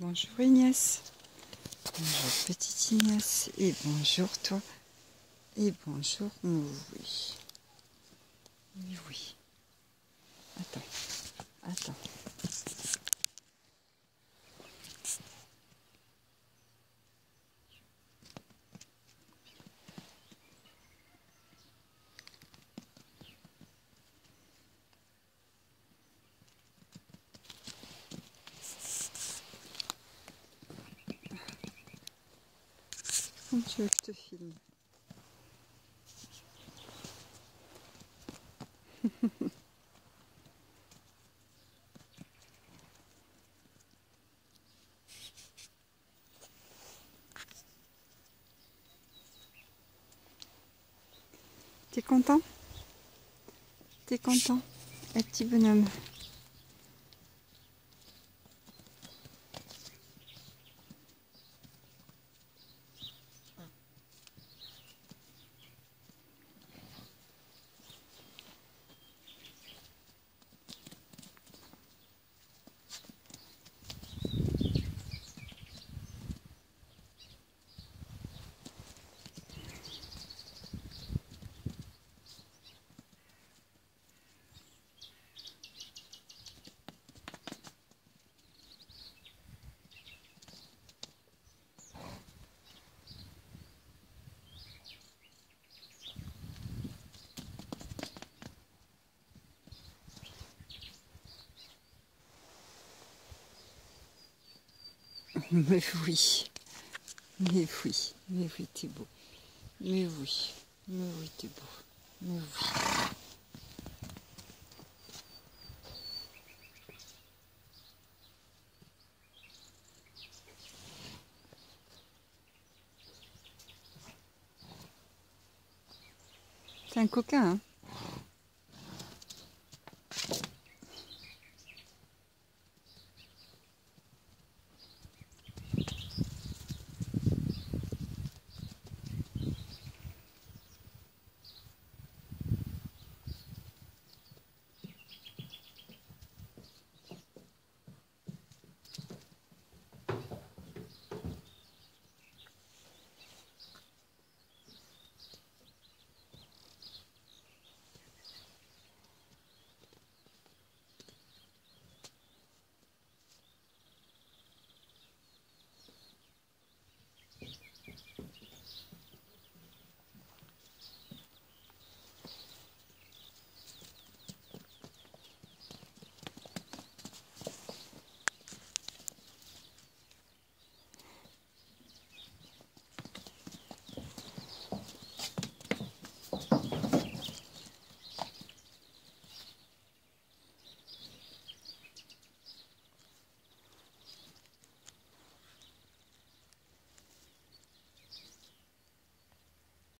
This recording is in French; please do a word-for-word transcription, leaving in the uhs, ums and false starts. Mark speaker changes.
Speaker 1: Bonjour Ignace. Bonjour petite Ignace. Et bonjour toi. Et bonjour oui. Oui, oui. Attends. Attends. Comme tu veux que je te filme. T'es content? T'es content? Un petit bonhomme. Mais oui, mais oui, mais oui, t'es beau. Mais oui, mais oui, t'es beau. Mais oui. T'es un coquin, hein?